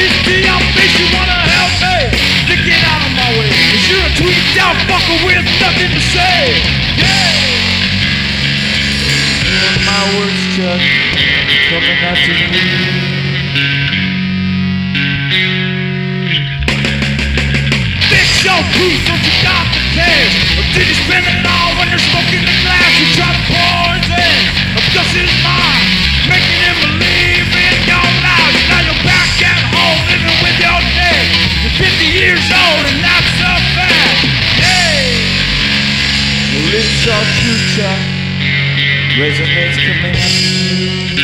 this to your face, you wanna help me to get out of my way. 'Cause you're a tweaked out fucker with nothing to say. Yeah. Doing my words, Chuck, coming after me. Fix your proof, don't you got the cash? Or did you spend it all when you're smoking the glass? You try to poison a Gus's mind, making him believe in your lies. Now you're back at home, living with your dad. You're 50 years old and not so bad. Yay! Well, it's all true, Chuck. Resonates coming after you.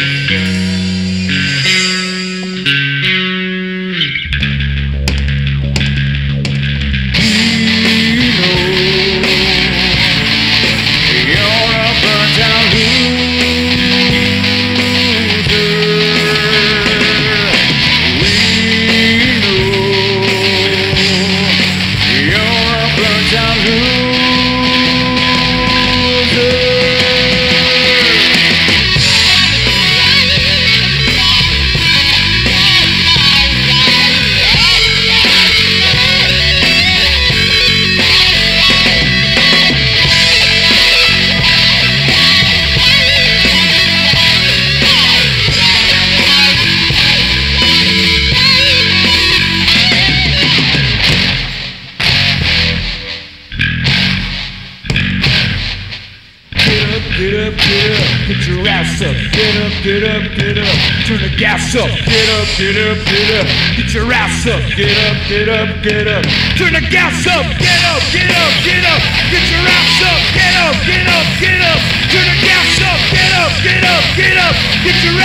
Get up, get up, get your ass up. Get up, get up, get up, turn the gas up. Get up, get up, get up, get your ass up. Get up, get up, get up, turn the gas up. Get up, get up, get up, get your ass up. Get up, get up, get up, turn the gas up. Get up, get up, get up, get your